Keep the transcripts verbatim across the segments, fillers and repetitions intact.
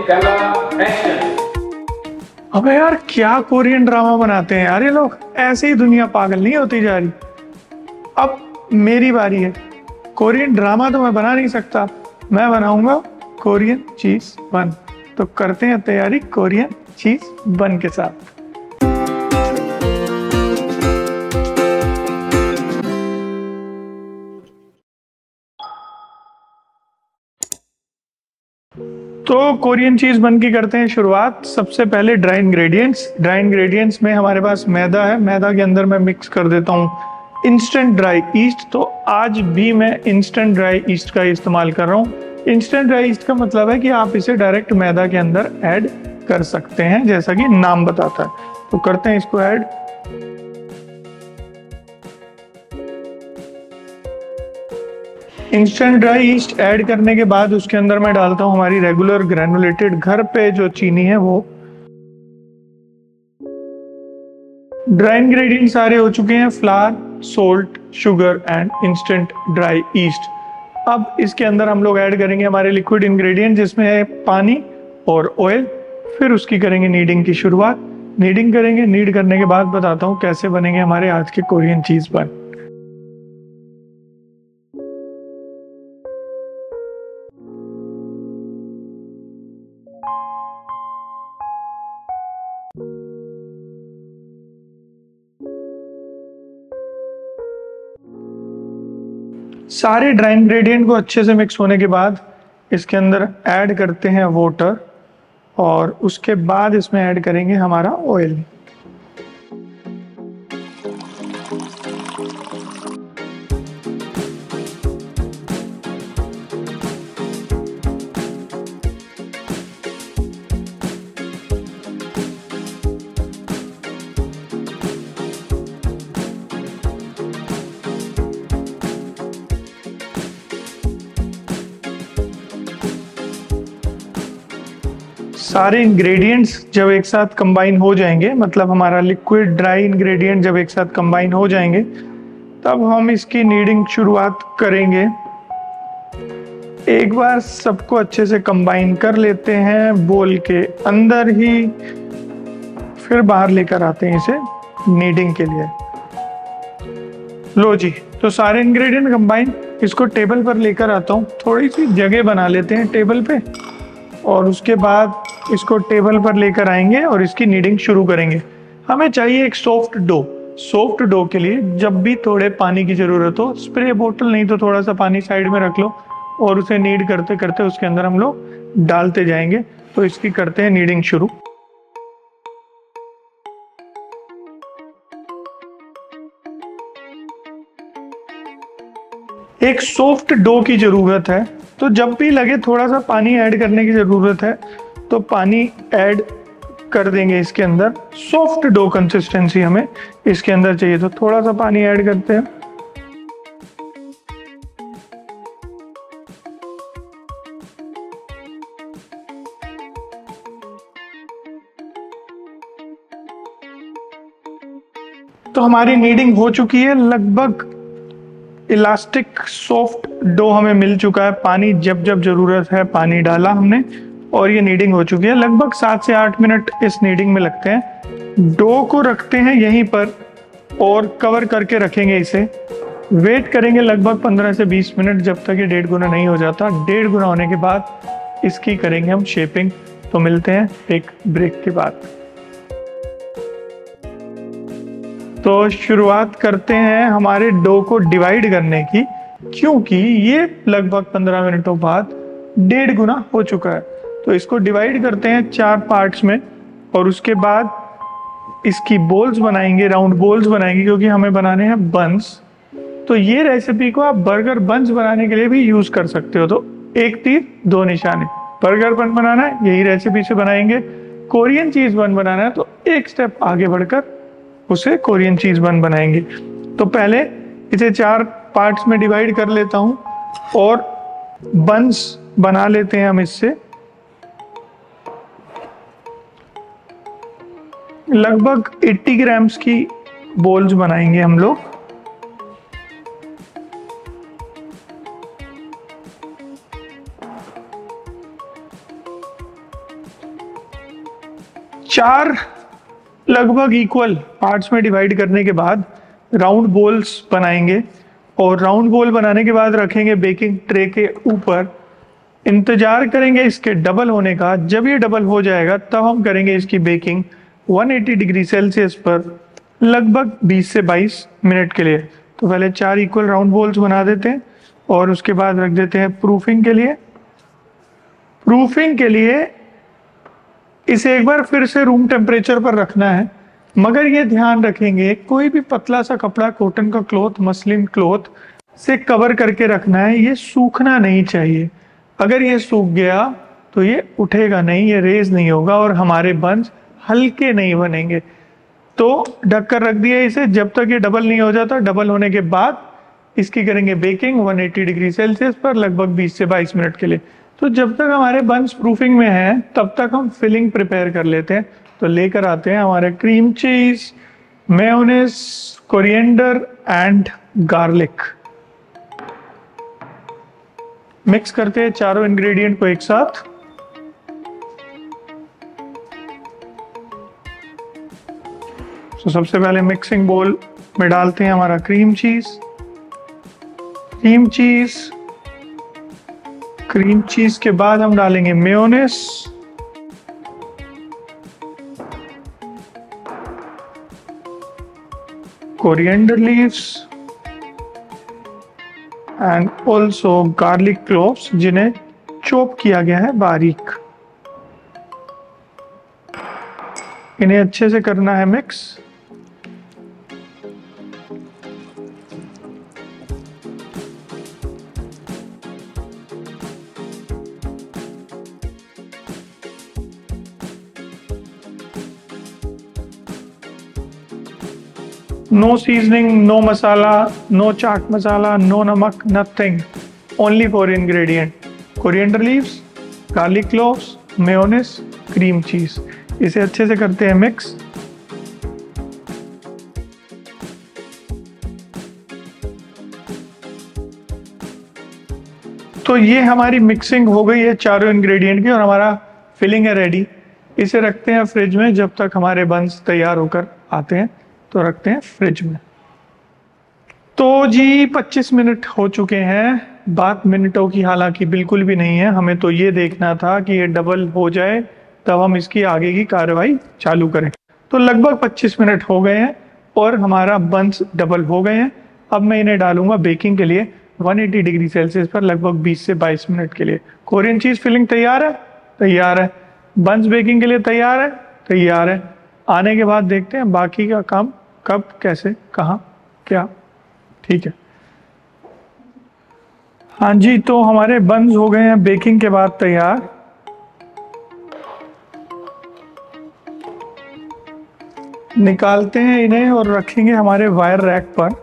Camera action. अबे यार क्या कोरियन ड्रामा बनाते हैं यार ये लोग, ऐसे ही दुनिया पागल नहीं होती जा रही। अब मेरी बारी है। कोरियन ड्रामा तो मैं बना नहीं सकता, मैं बनाऊंगा कोरियन चीज बन। तो करते हैं तैयारी कोरियन चीज बन के साथ। तो कोरियन चीज बन की करते हैं शुरुआत। सबसे पहले ड्राई इंग्रेडिएंट्स। ड्राई इंग्रेडिएंट्स में हमारे पास मैदा है। मैदा के अंदर मैं मिक्स कर देता हूँ इंस्टेंट ड्राई ईस्ट। तो आज भी मैं इंस्टेंट ड्राई ईस्ट का इस्तेमाल कर रहा हूँ। इंस्टेंट ड्राई ईस्ट का मतलब है कि आप इसे डायरेक्ट मैदा के अंदर ऐड कर सकते हैं, जैसा कि नाम बताता है। तो करते हैं इसको add. Instant dry yeast add करने के बाद उसके अंदर मैं डालता हूं हमारी रेगुलर ग्रेनुलेटेड घर पे जो चीनी है वो। ड्राई इंग्रेडिएंट सारे हो चुके हैं, flour, salt, sugar and instant dry yeast. अब इसके अंदर हम लोग ऐड करेंगे हमारे लिक्विड इंग्रेडिएंट, जिसमें है पानी और ऑयल। फिर उसकी करेंगे नीडिंग की शुरुआत। नीडिंग करेंगे, नीड करने के बाद बताता हूँ कैसे बनेंगे हमारे आज के कोरियन चीज बन। सारे ड्राई इंग्रेडिएंट को अच्छे से मिक्स होने के बाद इसके अंदर ऐड करते हैं वाटर, और उसके बाद इसमें ऐड करेंगे हमारा ऑयल। सारे इंग्रेडिएंट्स जब एक साथ कंबाइन हो जाएंगे, मतलब हमारा लिक्विड ड्राई इंग्रेडिएंट जब एक साथ कंबाइन हो जाएंगे, तब हम इसकी नीडिंग शुरुआत करेंगे। एक बार सबको अच्छे से कंबाइन कर लेते हैं बोल के अंदर ही, फिर बाहर लेकर आते हैं इसे नीडिंग के लिए। लो जी, तो सारे इंग्रेडिएंट कंबाइन, इसको टेबल पर लेकर आता हूँ। थोड़ी सी जगह बना लेते हैं टेबल पे, और उसके बाद इसको टेबल पर लेकर आएंगे और इसकी नीडिंग शुरू करेंगे। हमें चाहिए एक सॉफ्ट डो। सॉफ्ट डो के लिए जब भी थोड़े पानी की जरूरत हो, स्प्रे बोतल नहीं तो थोड़ा सा पानी साइड में रख लो, और उसे नीड करते करते उसके अंदर हम लोग डालते जाएंगे। तो इसकी करते हैं नीडिंग शुरू। एक सॉफ्ट डो की जरूरत है, तो जब भी लगे थोड़ा सा पानी ऐड करने की जरूरत है तो पानी ऐड कर देंगे इसके अंदर। सॉफ्ट डो कंसिस्टेंसी हमें इसके अंदर चाहिए, तो थोड़ा सा पानी ऐड करते हैं। तो हमारी नीडिंग हो चुकी है, लगभग इलास्टिक सॉफ्ट डो हमें मिल चुका है। पानी जब जब जरूरत है पानी डाला हमने, और ये नीडिंग हो चुकी है। लगभग सात से आठ मिनट इस नीडिंग में लगते हैं। डो को रखते हैं यहीं पर और कवर करके रखेंगे इसे। वेट करेंगे लगभग पंद्रह से बीस मिनट, जब तक ये डेढ़ गुना नहीं हो जाता। डेढ़ गुना होने के बाद इसकी करेंगे हम शेपिंग। तो मिलते हैं एक ब्रेक के बाद। तो शुरुआत करते हैं हमारे डो को डिवाइड करने की, क्योंकि ये लगभग पंद्रह मिनटों बाद डेढ़ गुना हो चुका है। तो इसको डिवाइड करते हैं चार पार्ट्स में, और उसके बाद इसकी बोल्स बनाएंगे, राउंड बोल्स बनाएंगे, क्योंकि हमें बनाने हैं बंस। तो ये रेसिपी को आप बर्गर बंस बनाने के लिए भी यूज कर सकते हो। तो एक तीर दो निशाने। बर्गर बन बनाना है, यही रेसिपी से बनाएंगे। कोरियन चीज बन बनाना है, तो एक स्टेप आगे बढ़कर उसे कोरियन चीज बन बनाएंगे। तो पहले इसे चार पार्ट्स में डिवाइड कर लेता हूं, और बंस बना लेते हैं हम इससे। लगभग अस्सी ग्राम्स की बोल्स बनाएंगे हम लोग। चार लगभग इक्वल पार्ट्स में डिवाइड करने के बाद राउंड बोल्स बनाएंगे और राउंड बोल बनाने के बाद रखेंगे बेकिंग ट्रे के ऊपर। इंतजार करेंगे इसके डबल होने का। जब ये डबल हो जाएगा तब हम करेंगे इसकी बेकिंग एक सौ अस्सी डिग्री सेल्सियस पर लगभग बीस से बाईस मिनट के लिए। तो पहले चार इक्वल राउंड बोल्स बना देते हैं और उसके बाद रख देते हैं प्रूफिंग के लिए। प्रूफिंग के लिए इसे एक बार फिर से रूम टेम्परेचर पर रखना है, मगर ये ध्यान रखेंगे कोई भी पतला सा कपड़ा, कॉटन का क्लॉथ, मसलिन क्लॉथ से कवर करके रखना है। ये सूखना नहीं चाहिए। अगर ये सूख गया तो ये उठेगा नहीं, ये रेज नहीं होगा और हमारे बंस हल्के नहीं बनेंगे। तो ढक कर रख दिया इसे जब तक ये डबल नहीं हो जाता। डबल होने के बाद इसकी करेंगे बेकिंग एक सौ अस्सी डिग्री सेल्सियस पर लगभग बीस से बाईस मिनट के लिए। तो जब तक हमारे बंस प्रूफिंग में हैं तब तक हम फिलिंग प्रिपेयर कर लेते हैं। तो लेकर आते हैं हमारे cream cheese, mayonnaise, coriander and garlic. Mix करते हैं चारों इंग्रेडिएंट को एक साथ। तो सबसे पहले मिक्सिंग बोल में डालते हैं हमारा cream cheese. Cream cheese cream cheese के बाद हम डालेंगे mayonnaise, coriander leaves and also garlic cloves जिन्हें चॉप किया गया है बारीक। इन्हें अच्छे से करना है mix. No seasoning, no masala, no chaat masala, no namak, nothing. Only four ingredient: coriander leaves, garlic cloves, mayonnaise, cream cheese. इसे अच्छे से करते हैं मिक्स। तो ये हमारी मिक्सिंग हो गई है चारों इंग्रेडिएंट की और हमारा फिलिंग है रेडी। इसे रखते हैं फ्रिज में जब तक हमारे बंस तैयार होकर आते हैं। तो रखते हैं फ्रिज में। तो जी पच्चीस मिनट हो चुके हैं। बात मिनटों की हालांकि बिल्कुल भी नहीं है। हमें तो ये देखना था कि ये डबल हो जाए तब हम इसकी आगे की कार्रवाई चालू करें। तो लगभग पच्चीस मिनट हो गए हैं और हमारा बंस डबल हो गए हैं। अब मैं इन्हें डालूंगा बेकिंग के लिए एक सौ अस्सी डिग्री सेल्सियस पर लगभग बीस से बाईस मिनट के लिए। कोरियन चीज फिलिंग तैयार है? तैयार है। बंस बेकिंग के लिए तैयार है? तैयार है। आने के बाद देखते हैं बाकी का काम कब, कैसे, कहाँ, क्या। ठीक है। हाँ जी, तो हमारे बंस हो गए हैं बेकिंग के बाद तैयार। निकालते हैं इन्हें और रखेंगे हमारे वायर रैक पर।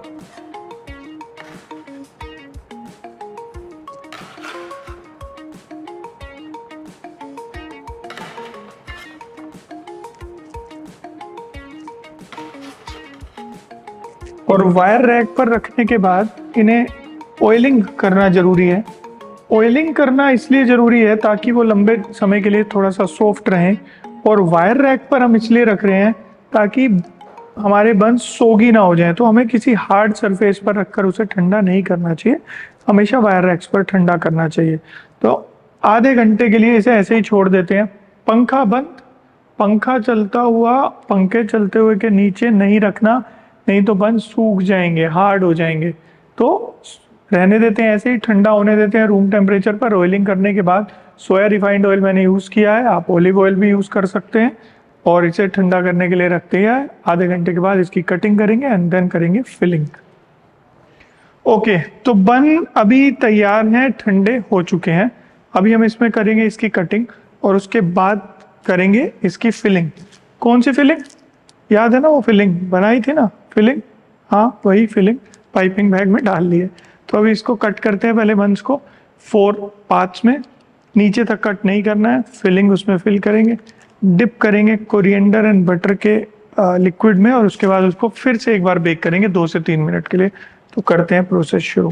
और वायर रैक पर रखने के बाद इन्हें ऑयलिंग करना जरूरी है। ऑयलिंग करना इसलिए जरूरी है ताकि वो लंबे समय के लिए थोड़ा सा सॉफ्ट रहें। और वायर रैक पर हम इसलिए रख रहे हैं ताकि हमारे बंस सोगी ना हो जाएं। तो हमें किसी हार्ड सरफेस पर रखकर उसे ठंडा नहीं करना चाहिए, हमेशा वायर रैक्स पर ठंडा करना चाहिए। तो आधे घंटे के लिए इसे ऐसे ही छोड़ देते हैं। पंखा बंद, पंखा चलता हुआ पंखे चलते हुए के नीचे नहीं रखना, नहीं तो बंस सूख जाएंगे, हार्ड हो जाएंगे। तो रहने देते हैं ऐसे ही, ठंडा होने देते हैं रूम टेम्परेचर पर। ऑयलिंग करने के बाद सोया रिफाइंड ऑयल मैंने यूज़ किया है, आप ऑलिव ऑयल भी यूज़ कर सकते हैं। और इसे ठंडा करने के लिए रखते हैं। आधे घंटे के बाद इसकी कटिंग करेंगे एंड देन करेंगे फिलिंग। ओके, तो बन अभी तैयार हैं, ठंडे हो चुके हैं। अभी हम इसमें करेंगे इसकी कटिंग और उसके बाद करेंगे इसकी फिलिंग। कौन सी फिलिंग? याद है ना वो फिलिंग बनाई थी ना, फिलिंग, हाँ वही फिलिंग पाइपिंग बैग में डाल ली है। तो अभी इसको कट करते हैं पहले बंस को फोर पार्ट्स में। नीचे तक कट नहीं करना है, फिलिंग उसमें फिल करेंगे, डिप करेंगे कोरिएंडर एंड बटर के लिक्विड में और उसके बाद उसको फिर से एक बार बेक करेंगे दो से तीन मिनट के लिए। तो करते हैं प्रोसेस शुरू।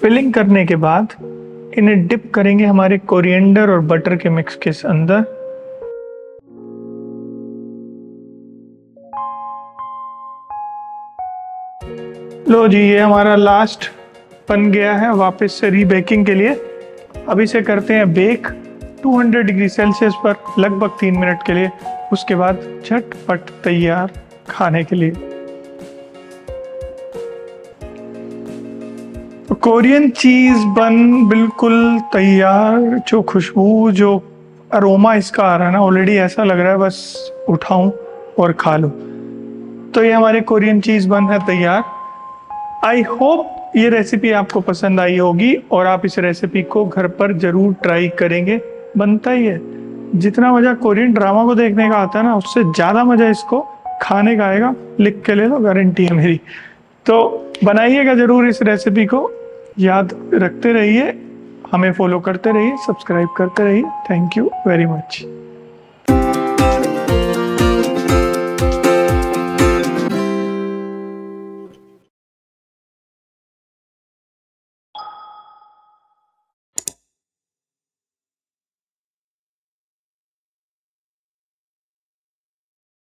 फिलिंग करने के बाद इन्हें डिप करेंगे हमारे कोरिएंडर और बटर के मिक्स के अंदर। लो जी, ये हमारा लास्ट बन गया है वापस से रीबेकिंग के लिए। अब इसे करते हैं बेक दो सौ डिग्री सेल्सियस पर लगभग तीन मिनट के लिए। उसके बाद झटपट तैयार खाने के लिए। तो कोरियन चीज बन बिल्कुल तैयार। जो खुशबू, जो अरोमा इसका आ रहा है ना, ऑलरेडी ऐसा लग रहा है बस उठाऊं और खा लूं। तो ये हमारे कोरियन चीज बन है तैयार। आई होप ये रेसिपी आपको पसंद आई होगी और आप इस रेसिपी को घर पर जरूर ट्राई करेंगे। बनता ही है। जितना मजा कोरियन ड्रामा को देखने का आता है ना, उससे ज्यादा मजा इसको खाने का आएगा। लिख के ले लो, गारंटी है मेरी। तो बनाइएगा जरूर इस रेसिपी को। याद रखते रहिए, हमें फॉलो करते रहिए, सब्सक्राइब करते रहिए। Thank you very much.